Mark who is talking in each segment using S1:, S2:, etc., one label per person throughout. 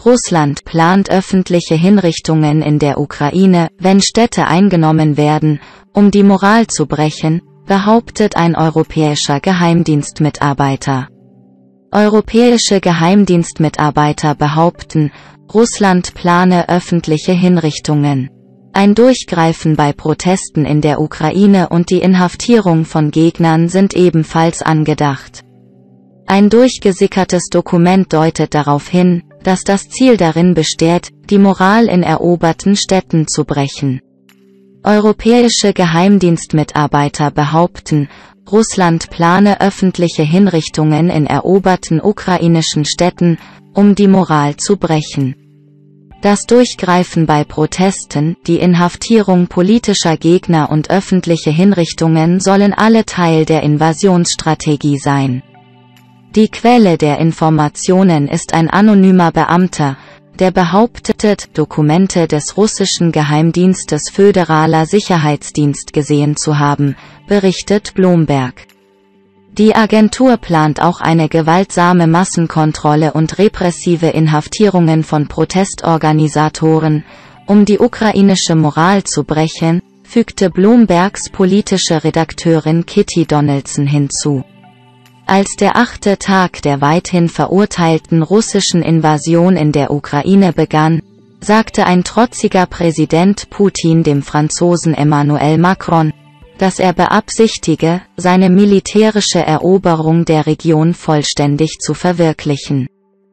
S1: Russland plant öffentliche Hinrichtungen in der Ukraine, wenn Städte eingenommen werden, um die Moral zu brechen, behauptet ein europäischer Geheimdienstmitarbeiter. Europäische Geheimdienstmitarbeiter behaupten, Russland plane öffentliche Hinrichtungen. Ein Durchgreifen bei Protesten in der Ukraine und die Inhaftierung von Gegnern sind ebenfalls angedacht. Ein durchgesickertes Dokument deutet darauf hin, dass das Ziel darin besteht, die Moral in eroberten Städten zu brechen. Europäische Geheimdienstmitarbeiter behaupten, Russland plane öffentliche Hinrichtungen in eroberten ukrainischen Städten, um die Moral zu brechen. Das Durchgreifen bei Protesten, die Inhaftierung politischer Gegner und öffentliche Hinrichtungen sollen alle Teil der Invasionsstrategie sein. Die Quelle der Informationen ist ein anonymer Beamter, der behauptet, Dokumente des russischen Geheimdienstes Föderaler Sicherheitsdienst gesehen zu haben, berichtet Bloomberg. Die Agentur plant auch eine gewaltsame Massenkontrolle und repressive Inhaftierungen von Protestorganisatoren, um die ukrainische Moral zu brechen, fügte Bloombergs politische Redakteurin Kitty Donaldson hinzu. Als der 8. Tag der weithin verurteilten russischen Invasion in der Ukraine begann, sagte ein trotziger Präsident Putin dem Franzosen Emmanuel Macron, dass er beabsichtige, seine militärische Eroberung der Region vollständig zu verwirklichen.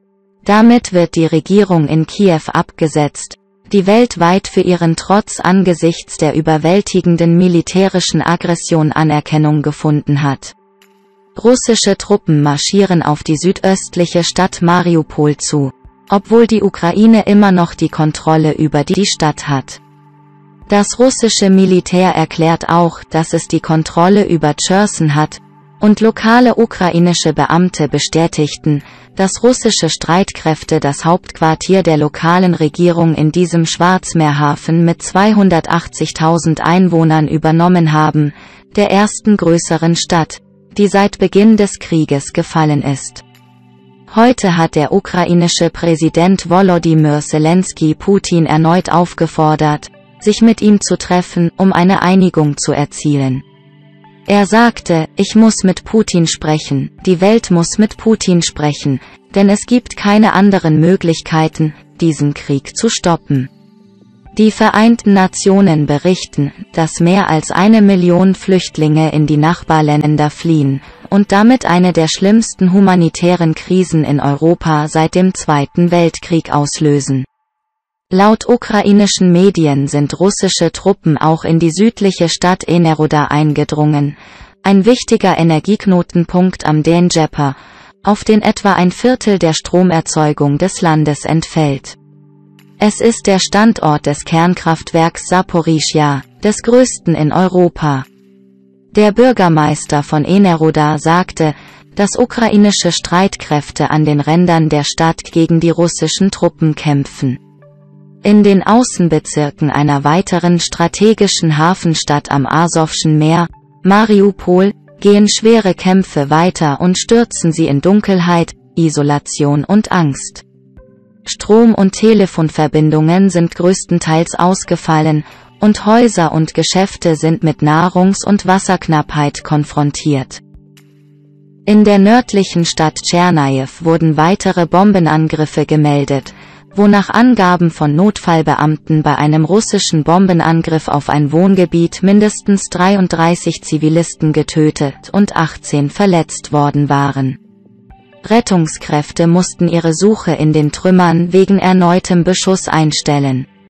S1: Damit wird die Regierung in Kiew abgesetzt, die weltweit für ihren Trotz angesichts der überwältigenden militärischen Aggression Anerkennung gefunden hat. Russische Truppen marschieren auf die südöstliche Stadt Mariupol zu, obwohl die Ukraine immer noch die Kontrolle über die Stadt hat. Das russische Militär erklärt auch, dass es die Kontrolle über Cherson hat, und lokale ukrainische Beamte bestätigten, dass russische Streitkräfte das Hauptquartier der lokalen Regierung in diesem Schwarzmeerhafen mit 280.000 Einwohnern übernommen haben, der ersten größeren Stadt, die seit Beginn des Krieges gefallen ist. Heute hat der ukrainische Präsident Volodymyr Zelensky Putin erneut aufgefordert, sich mit ihm zu treffen, um eine Einigung zu erzielen. Er sagte, ich muss mit Putin sprechen, die Welt muss mit Putin sprechen, denn es gibt keine anderen Möglichkeiten, diesen Krieg zu stoppen. Die Vereinten Nationen berichten, dass mehr als 1 Million Flüchtlinge in die Nachbarländer fliehen, und damit eine der schlimmsten humanitären Krisen in Europa seit dem Zweiten Weltkrieg auslösen. Laut ukrainischen Medien sind russische Truppen auch in die südliche Stadt Eneroda eingedrungen, ein wichtiger Energieknotenpunkt am Dnjepr, auf den etwa ein Viertel der Stromerzeugung des Landes entfällt. Es ist der Standort des Kernkraftwerks Saporischschja, des größten in Europa. Der Bürgermeister von Eneroda sagte, dass ukrainische Streitkräfte an den Rändern der Stadt gegen die russischen Truppen kämpfen. In den Außenbezirken einer weiteren strategischen Hafenstadt am Asowschen Meer, Mariupol, gehen schwere Kämpfe weiter und stürzen sie in Dunkelheit, Isolation und Angst. Strom- und Telefonverbindungen sind größtenteils ausgefallen, und Häuser und Geschäfte sind mit Nahrungs- und Wasserknappheit konfrontiert. In der nördlichen Stadt Tschernajew wurden weitere Bombenangriffe gemeldet, wo nach Angaben von Notfallbeamten bei einem russischen Bombenangriff auf ein Wohngebiet mindestens 33 Zivilisten getötet und 18 verletzt worden waren. Rettungskräfte mussten ihre Suche in den Trümmern wegen erneutem Beschuss einstellen.